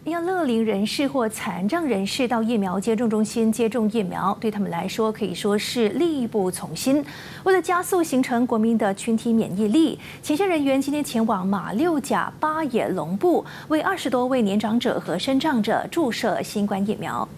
要乐龄人士或残障人士到疫苗接种中心接种疫苗，对他们来说可以说是力不从心。为了加速形成国民的群体免疫力，前线人员今天前往马六甲八野龙部，为20多位年长者和身障者注射新冠疫苗。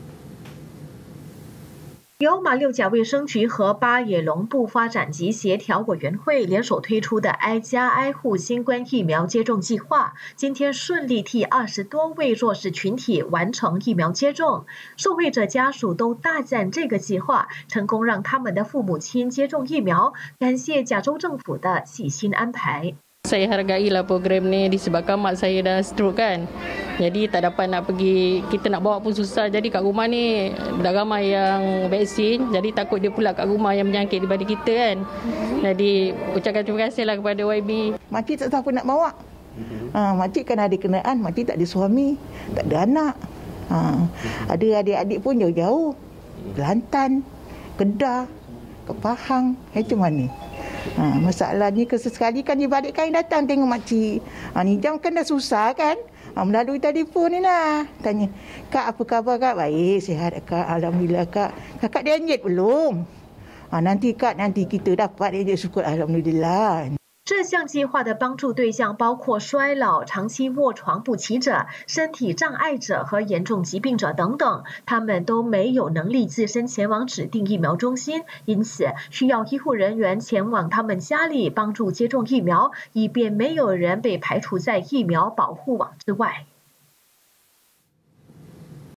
由马六甲卫生局和八野龙部发展及协调委员会联手推出的挨家挨户新冠疫苗接种计划，今天顺利替20多位弱势群体完成疫苗接种。受惠者家属都大赞这个计划成功让他们的父母亲接种疫苗，感谢甲州政府的细心安排。 Saya hargailah program ni disebabkan mak saya dah stroke kan. Jadi tak dapat nak pergi, kita nak bawa pun susah. Jadi kat rumah ni dah ramai yang vaksin. Jadi takut dia pula kat rumah yang menyangkit daripada kita kan. Jadi ucapkan terima kasihlah kepada YB. Makcik tak tahu apa nak bawa. Makcik kan ada kenaan, makcik tak ada suami, tak ada anak. Ada adik-adik pun jauh-jauh. Kelantan, Kedah, ke Pahang, macam mana? Masalahnya sesekali kan dia balik kain datang tengok makcik. Ni jam kan dah susah kan. Melalui telefon ni lah. Tanya, Kak apa khabar Kak? Baik, sihat Kak. Alhamdulillah Kak. Kakak dia enjet belum? Nanti Kak, nanti kita dapat enjet syukur Alhamdulillah. 这项计划的帮助对象包括衰老、长期卧床不起者、身体障碍者和严重疾病者等等，他们都没有能力自身前往指定疫苗中心，因此需要医护人员前往他们家里帮助接种疫苗，以便没有人被排除在疫苗保护网之外。